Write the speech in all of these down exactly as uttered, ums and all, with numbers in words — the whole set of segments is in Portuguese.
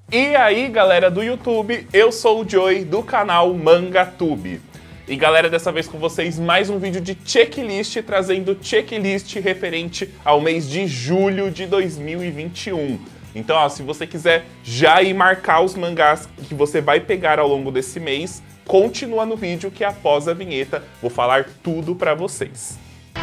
E aí, galera do YouTube, eu sou o Joey do canal MangaTube. E galera, dessa vez com vocês mais um vídeo de checklist, trazendo checklist referente ao mês de julho de dois mil e vinte e um. Então, ó, se você quiser já ir marcar os mangás que você vai pegar ao longo desse mês, continua no vídeo que após a vinheta vou falar tudo pra vocês.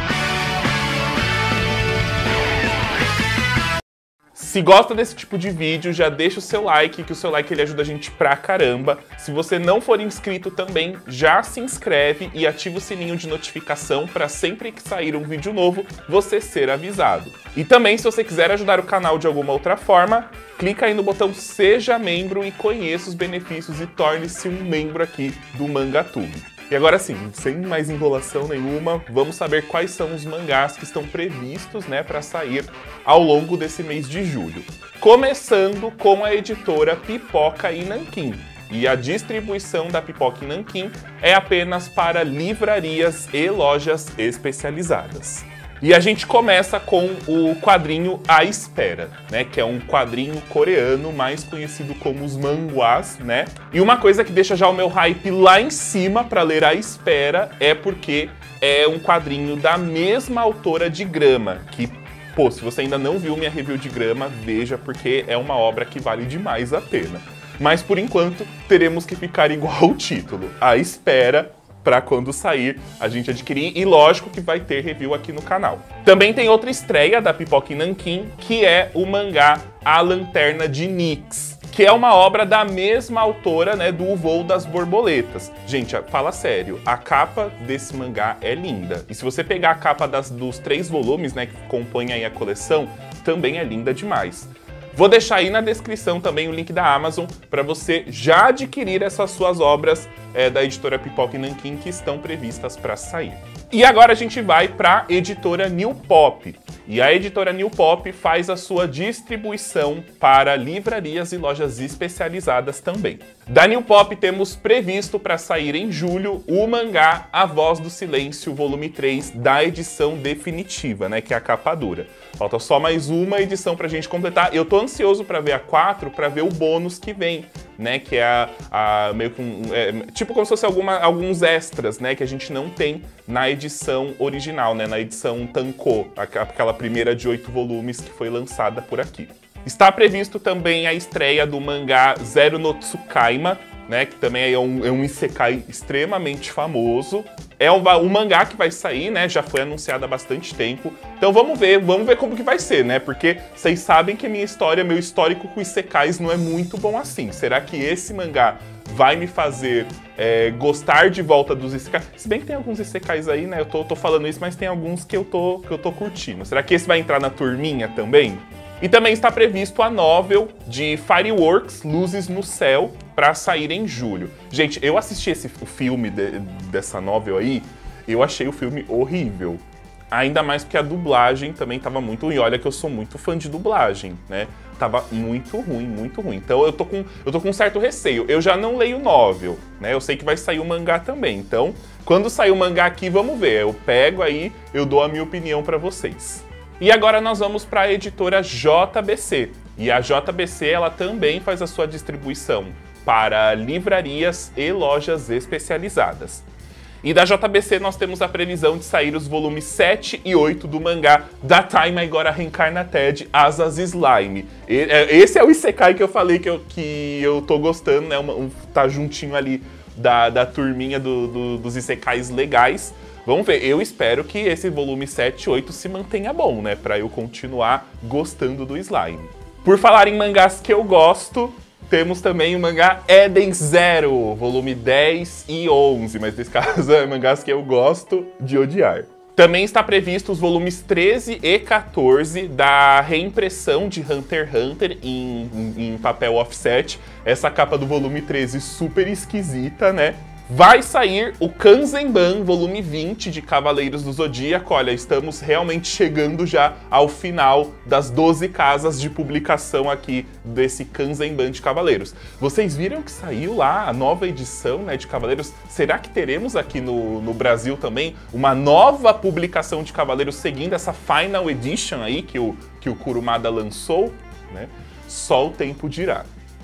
Se gosta desse tipo de vídeo, já deixa o seu like, que o seu like ele ajuda a gente pra caramba. Se você não for inscrito também, já se inscreve e ativa o sininho de notificação para sempre que sair um vídeo novo, você ser avisado. E também, se você quiser ajudar o canal de alguma outra forma, clica aí no botão Seja Membro e conheça os benefícios e torne-se um membro aqui do MangaTube. E agora sim, sem mais enrolação nenhuma, vamos saber quais são os mangás que estão previstos, né, para sair ao longo desse mês de julho. Começando com a editora Pipoca e Nanquim. E a distribuição da Pipoca e Nanquim é apenas para livrarias e lojas especializadas. E a gente começa com o quadrinho A Espera, né? Que é um quadrinho coreano, mais conhecido como os manhwas, né? E uma coisa que deixa já o meu hype lá em cima para ler A Espera é porque é um quadrinho da mesma autora de Grama, que, pô, se você ainda não viu minha review de Grama, veja, porque é uma obra que vale demais a pena. Mas, por enquanto, teremos que ficar igual o título, A Espera, para quando sair a gente adquirir, e lógico que vai ter review aqui no canal. Também tem outra estreia da Pipoca e Nanquim, que é o mangá A Lanterna de Nyx, que é uma obra da mesma autora, né, do O Voo das Borboletas. Gente, fala sério, a capa desse mangá é linda. E se você pegar a capa das, dos três volumes, né, que compõem aí a coleção, também é linda demais. Vou deixar aí na descrição também o link da Amazon para você já adquirir essas suas obras é, da editora Pipoca e Nanquim que estão previstas para sair. E agora a gente vai para a editora New Pop. E a editora New Pop faz a sua distribuição para livrarias e lojas especializadas também. Da New Pop temos previsto para sair em julho o mangá A Voz do Silêncio, volume três, da edição definitiva, né, que é a capa dura. Falta só mais uma edição pra gente completar. Eu tô ansioso para ver a quatro, para ver o bônus que vem, né, que é a, a meio que um, é, tipo como se fosse alguma, alguns extras, né, que a gente não tem na edição original, né, na edição Tankō, aquela primeira de oito volumes que foi lançada por aqui. Está previsto também a estreia do mangá Zero no Tsukaima, né, que também é um, é um isekai extremamente famoso. É um, um mangá que vai sair, né, já foi anunciado há bastante tempo. Então vamos ver, vamos ver como que vai ser, né, porque vocês sabem que a minha história, meu histórico com isekais não é muito bom assim. Será que esse mangá vai me fazer é, gostar de volta dos isekais? Se bem que tem alguns isekais aí, né, eu tô, tô falando isso, mas tem alguns que eu, tô, que eu tô curtindo. Será que esse vai entrar na turminha também? E também está previsto a novel de Fireworks, Luzes no Céu, para sair em julho. Gente, eu assisti esse, o filme de, dessa novel aí, eu achei o filme horrível. Ainda mais porque a dublagem também estava muito ruim. Olha que eu sou muito fã de dublagem, né? Tava muito ruim, muito ruim. Então eu tô com, eu tô com um certo receio. Eu já não leio novel, né? Eu sei que vai sair o mangá também. Então, quando sair o mangá aqui, vamos ver. Eu pego aí, eu dou a minha opinião para vocês. E agora nós vamos para a editora J B C. E a J B C ela também faz a sua distribuição para livrarias e lojas especializadas. E da J B C nós temos a previsão de sair os volumes sete e oito do mangá Da Time I Gotta Reincarnated Asas Slime. Esse é o isekai que eu falei que eu, que eu tô gostando, né? Um, tá juntinho ali da, da turminha do, do, dos isekais legais. Vamos ver, eu espero que esse volume sete e oito se mantenha bom, né? Pra eu continuar gostando do slime. Por falar em mangás que eu gosto, temos também o mangá Eden Zero, volume dez e onze. Mas nesse caso é mangás que eu gosto de odiar. Também está previsto os volumes treze e quatorze da reimpressão de Hunter x Hunter em, em, em papel offset. Essa capa do volume treze super esquisita, né? Vai sair o Kanzenban, volume vinte de Cavaleiros do Zodíaco. Olha, estamos realmente chegando já ao final das doze casas de publicação aqui desse Kanzenban de Cavaleiros. Vocês viram que saiu lá a nova edição, né, de Cavaleiros? Será que teremos aqui no, no Brasil também uma nova publicação de Cavaleiros seguindo essa Final Edition aí que o, que o Kurumada lançou, né? Só o tempo dirá.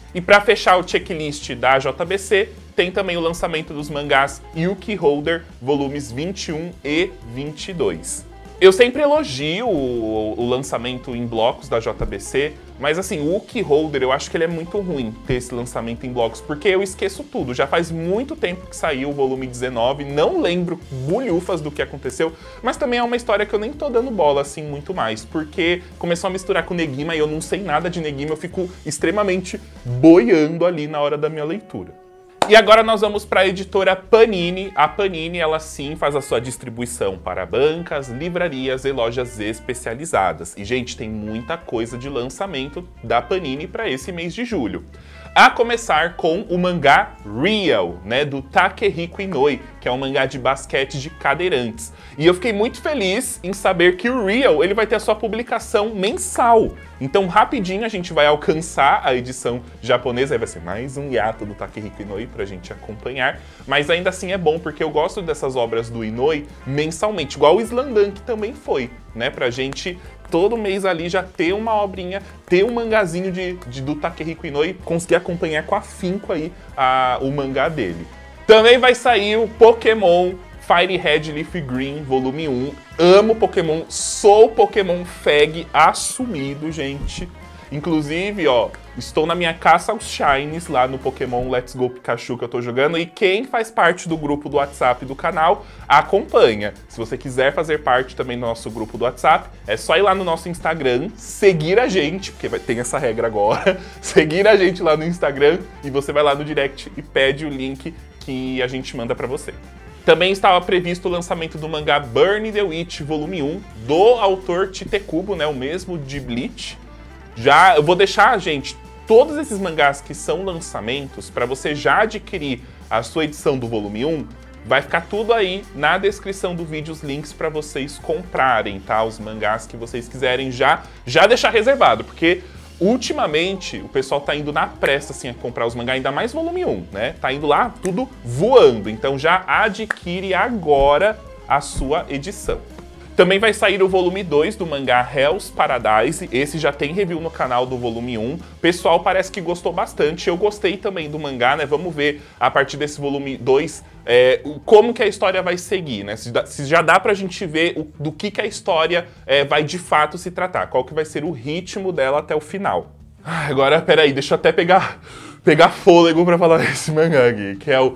E para fechar o checklist da J B C, tem também o lançamento dos mangás Yuki Holder, volumes vinte e um e vinte e dois. Eu sempre elogio o, o lançamento em blocos da J B C, mas assim, o Yuki Holder, eu acho que ele é muito ruim ter esse lançamento em blocos, porque eu esqueço tudo. Já faz muito tempo que saiu o volume dezenove, não lembro bulhufas do que aconteceu, mas também é uma história que eu nem tô dando bola assim muito mais, porque começou a misturar com Negima e eu não sei nada de Negima, eu fico extremamente boiando ali na hora da minha leitura. E agora nós vamos para a editora Panini. A Panini, ela sim faz a sua distribuição para bancas, livrarias e lojas especializadas. E, gente, tem muita coisa de lançamento da Panini para esse mês de julho. A começar com o mangá Real, né, do Takehiko Inoue, que é um mangá de basquete de cadeirantes. E eu fiquei muito feliz em saber que o Real ele vai ter a sua publicação mensal. Então, rapidinho, a gente vai alcançar a edição japonesa, aí vai ser mais um hiato do Takehiko Inoue pra gente acompanhar, mas ainda assim é bom, porque eu gosto dessas obras do Inoue mensalmente, igual o Slamdunk também foi, né, pra gente todo mês ali já ter uma obrinha, ter um mangazinho de, de, do Takehiko Inoue, conseguir acompanhar com afinco aí a, o mangá dele. Também vai sair o Pokémon Fire Red Leaf Green, volume um. Amo Pokémon, sou Pokémon Fag assumido, gente. Inclusive, ó, estou na minha caça aos Shines lá no Pokémon Let's Go Pikachu que eu tô jogando, e quem faz parte do grupo do WhatsApp do canal, acompanha. Se você quiser fazer parte também do nosso grupo do WhatsApp, é só ir lá no nosso Instagram, seguir a gente, porque vai, tem essa regra agora, seguir a gente lá no Instagram, e você vai lá no direct e pede o link que a gente manda pra você. Também estava previsto o lançamento do mangá Burn the Witch, volume um, do autor Tite-Kubo, né, o mesmo de Bleach. Já, eu vou deixar, gente, todos esses mangás que são lançamentos, para você já adquirir a sua edição do volume um, vai ficar tudo aí na descrição do vídeo, os links para vocês comprarem, tá? Os mangás que vocês quiserem já, já deixar reservado, porque ultimamente o pessoal tá indo na pressa, assim, a comprar os mangás, ainda mais volume um, né? Tá indo lá tudo voando, então já adquire agora a sua edição. Também vai sair o volume dois do mangá Hell's Paradise, esse já tem review no canal do volume um. O pessoal parece que gostou bastante, eu gostei também do mangá, né? Vamos ver a partir desse volume dois é, como que a história vai seguir, né? Se, se já dá pra gente ver o, do que, que a história é, vai de fato se tratar, qual que vai ser o ritmo dela até o final. Ah, agora, peraí, deixa eu até pegar, pegar fôlego pra falar desse mangá aqui, que é o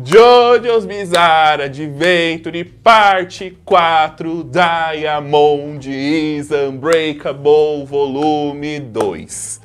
JoJo's Bizarre Adventure Parte quatro Diamond is Unbreakable Volume dois.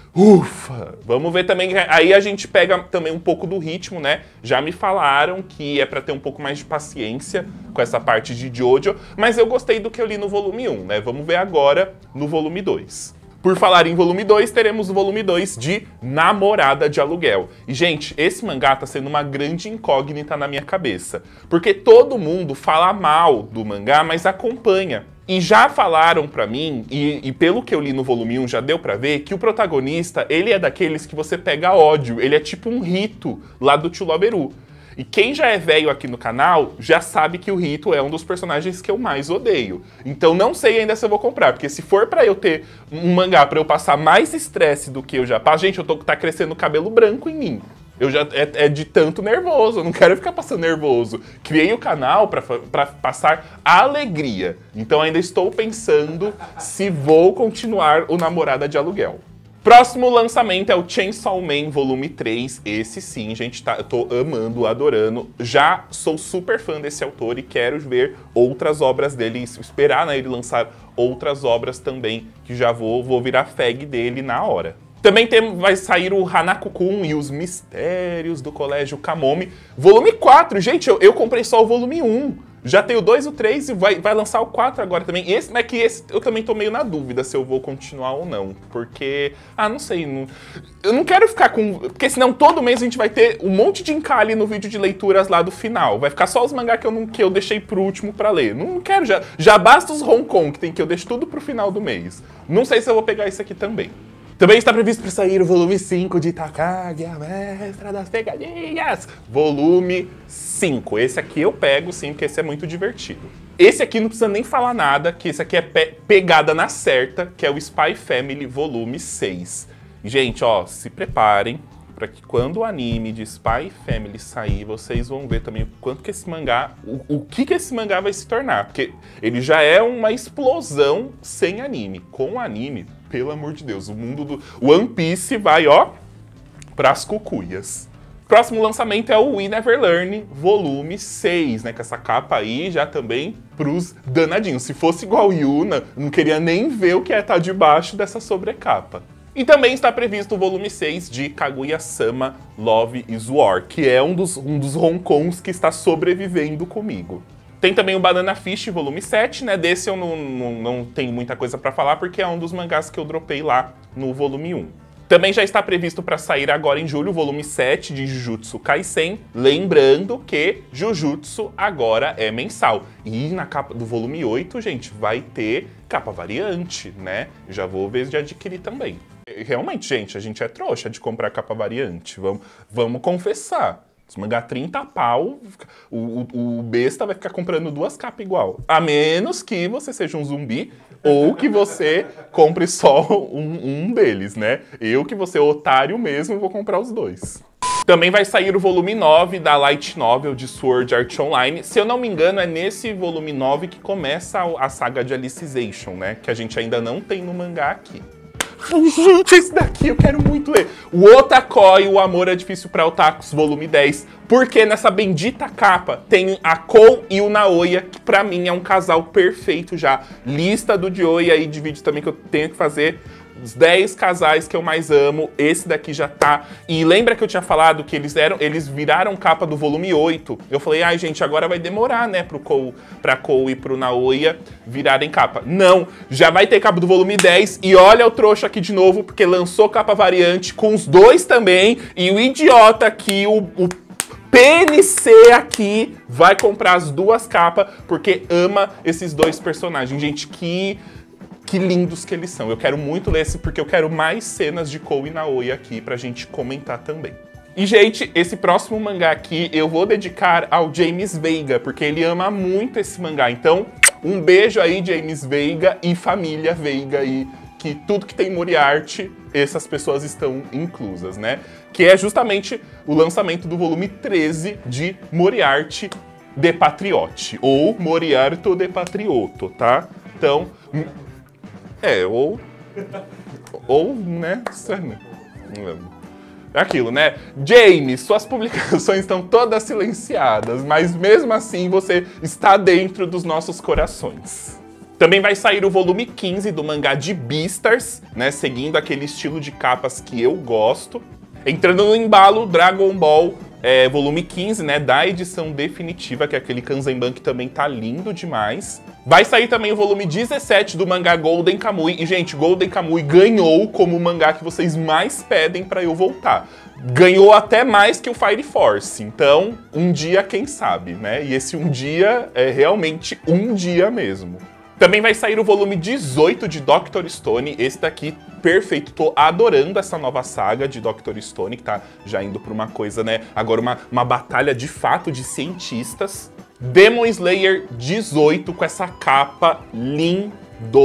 Ufa! Vamos ver também, aí a gente pega também um pouco do ritmo, né? Já me falaram que é pra ter um pouco mais de paciência com essa parte de JoJo, mas eu gostei do que eu li no volume um, né? Vamos ver agora no volume dois. Por falar em volume dois, teremos o volume dois de Namorada de Aluguel. E, gente, esse mangá tá sendo uma grande incógnita na minha cabeça. Porque todo mundo fala mal do mangá, mas acompanha. E já falaram pra mim, e, e pelo que eu li no volume um já deu pra ver, que o protagonista, ele é daqueles que você pega ódio. Ele é tipo um Rito lá do Chuloberu. E quem já é velho aqui no canal já sabe que o Rito é um dos personagens que eu mais odeio. Então não sei ainda se eu vou comprar, porque se for pra eu ter um mangá pra eu passar mais estresse do que eu já passo... Gente, eu tô, tá crescendo cabelo branco em mim. Eu já, é, é de tanto nervoso, eu não quero ficar passando nervoso. Criei o canal pra, pra passar alegria. Então ainda estou pensando se vou continuar o Namorada de Aluguel. Próximo lançamento é o Chainsaw Man Volume três. Esse sim, gente, tá, eu tô amando, adorando. Já sou super fã desse autor e quero ver outras obras dele, esperar, né, ele lançar outras obras também, que já vou, vou virar fag dele na hora. Também tem, vai sair o Hanako-kun e os Mistérios do Colégio Kamome. Volume quatro, gente, eu, eu comprei só o volume um. Já tem o dois, o três e vai, vai lançar o quatro agora também. Esse, mas que esse eu também tô meio na dúvida se eu vou continuar ou não. Porque, ah, não sei. Não, eu não quero ficar com... Porque senão todo mês a gente vai ter um monte de encalhe no vídeo de leituras lá do final. Vai ficar só os mangá que eu, não, que eu deixei pro último pra ler. Não, não quero, já, já basta os Hong Kong que tem que eu deixo tudo pro final do mês. Não sei se eu vou pegar esse aqui também. Também está previsto para sair o volume cinco de Takagi, a mestra das pegadinhas. Volume cinco. Esse aqui eu pego sim, porque esse é muito divertido. Esse aqui não precisa nem falar nada, que esse aqui é pe pegada na certa, que é o Spy Family Volume seis. Gente, ó, se preparem para que quando o anime de Spy Family sair, vocês vão ver também o quanto que esse mangá, o, o que que esse mangá vai se tornar. Porque ele já é uma explosão sem anime. Com anime, pelo amor de Deus, o mundo do One Piece vai, ó, pras cucuias. Próximo lançamento é o We Never Learn volume seis, né? Com essa capa aí já também pros danadinhos. Se fosse igual Yuna, não queria nem ver o que é estar debaixo dessa sobrecapa. E também está previsto o volume seis de Kaguya-sama Love is War, que é um dos, um dos roncons que está sobrevivendo comigo. Tem também o Banana Fish volume sete, né? Desse eu não, não, não tenho muita coisa pra falar, porque é um dos mangás que eu dropei lá no volume um. Também já está previsto para sair agora em julho o volume sete de Jujutsu Kaisen, lembrando que Jujutsu agora é mensal. E na capa do volume oito, gente, vai ter capa variante, né? Já vou ver de adquirir também. Realmente, gente, a gente é trouxa de comprar capa variante, vamos, vamos confessar. Se mangá trinta pau, o, o, o besta vai ficar comprando duas capas igual. A menos que você seja um zumbi ou que você compre só um, um deles, né? Eu, que você é otário mesmo, vou comprar os dois. Também vai sair o volume nove da Light Novel de Sword Art Online. Se eu não me engano, é nesse volume nove que começa a, a saga de Alicization, né? Que a gente ainda não tem no mangá aqui. Gente, esse daqui eu quero muito ler. O Otakoi, O Amor é Difícil pra Otakus, volume dez. Porque nessa bendita capa tem a Kou e o Naoya, que pra mim é um casal perfeito já. Lista do Joey aí de vídeos também que eu tenho que fazer. Os dez casais que eu mais amo, esse daqui já tá. E lembra que eu tinha falado que eles eram, eles viraram capa do volume oito? Eu falei, ai gente, agora vai demorar, né, pro Kou, pra Kou e pro Naoya virarem capa. Não, já vai ter capa do volume dez. E olha o trouxa aqui de novo, porque lançou capa variante com os dois também. E o idiota aqui, o, o P N C aqui, vai comprar as duas capas, porque ama esses dois personagens. Gente, que... Que lindos que eles são. Eu quero muito ler esse porque eu quero mais cenas de Kou e Naoya aqui pra gente comentar também. E, gente, esse próximo mangá aqui eu vou dedicar ao James Veiga, porque ele ama muito esse mangá. Então, um beijo aí, James Veiga e família Veiga, e que tudo que tem Moriarty, essas pessoas estão inclusas, né? Que é justamente o lançamento do volume treze de Moriarty de Patriote, ou Moriarty de Patrioto, tá? Então... É, ou... Ou, né? É aquilo, né? James, suas publicações estão todas silenciadas, mas mesmo assim você está dentro dos nossos corações. Também vai sair o volume quinze do mangá de Beastars, né? Seguindo aquele estilo de capas que eu gosto. Entrando no embalo, Dragon Ball é, volume quinze, né? Da edição definitiva, que é aquele Kanzenban que também tá lindo demais. Vai sair também o volume dezessete do mangá Golden Kamuy. E, gente, Golden Kamuy ganhou como o mangá que vocês mais pedem pra eu voltar. Ganhou até mais que o Fire Force. Então, um dia, quem sabe, né? E esse um dia é realmente um dia mesmo. Também vai sair o volume dezoito de doutor Stone. Esse daqui, perfeito. Tô adorando essa nova saga de doutor Stone, que tá já indo pra uma coisa, né? Agora uma, uma batalha de fato de cientistas. Demon Slayer dezoito, com essa capa lindona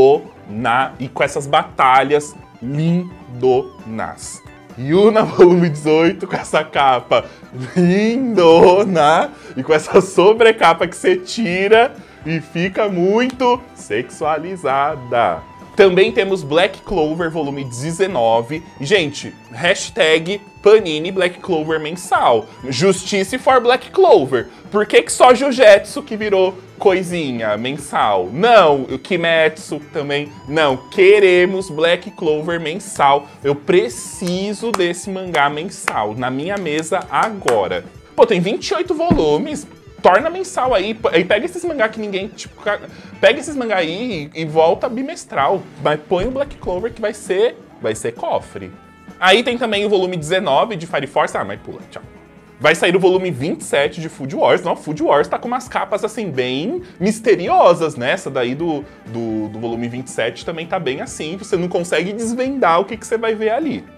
e com essas batalhas lindonas. Yuna volume dezoito, com essa capa lindona e com essa sobrecapa que você tira e fica muito sexualizada. Também temos Black Clover volume dezenove. Gente, hashtag Panini Black Clover mensal. Justice for Black Clover. Por que que só Jujutsu que virou coisinha mensal? Não, o Kimetsu também. Não, queremos Black Clover mensal. Eu preciso desse mangá mensal na minha mesa agora. Pô, tem vinte e oito volumes. Torna mensal aí, aí pega esses mangá que ninguém, tipo, pega esses mangá aí e, e volta bimestral, mas põe o Black Clover que vai ser, vai ser cofre. Aí tem também o volume dezenove de Fire Force, ah, mas pula, tchau. Vai sair o volume vinte e sete de Food Wars, não, Food Wars tá com umas capas assim bem misteriosas, né? Essa daí do, do, do volume vinte e sete também tá bem assim, você não consegue desvendar o que, que você vai ver ali.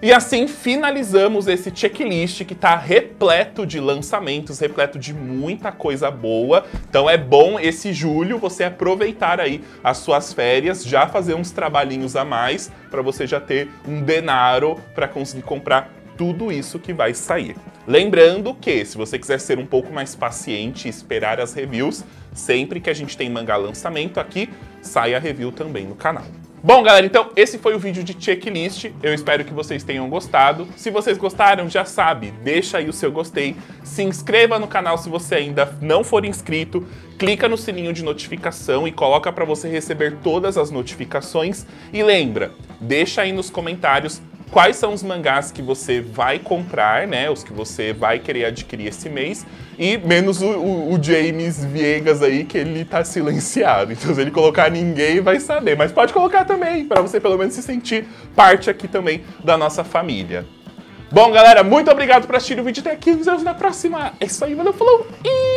E assim finalizamos esse checklist que tá repleto de lançamentos, repleto de muita coisa boa. Então é bom esse julho você aproveitar aí as suas férias, já fazer uns trabalhinhos a mais para você já ter um denaro para conseguir comprar tudo isso que vai sair. Lembrando que, se você quiser ser um pouco mais paciente e esperar as reviews, sempre que a gente tem mangá lançamento aqui, sai a review também no canal. Bom, galera, então esse foi o vídeo de checklist. Eu espero que vocês tenham gostado. Se vocês gostaram, já sabe, deixa aí o seu gostei. Se inscreva no canal se você ainda não for inscrito. Clica no sininho de notificação e coloca para você receber todas as notificações. E lembra, deixa aí nos comentários quais são os mangás que você vai comprar, né? Os que você vai querer adquirir esse mês. E menos o, o, o James Viegas aí, que ele tá silenciado. Então se ele colocar, ninguém vai saber. Mas pode colocar também, para você pelo menos se sentir parte aqui também da nossa família. Bom, galera, muito obrigado por assistir o vídeo até aqui. Nos vemos na próxima. É isso aí, valeu, falou e...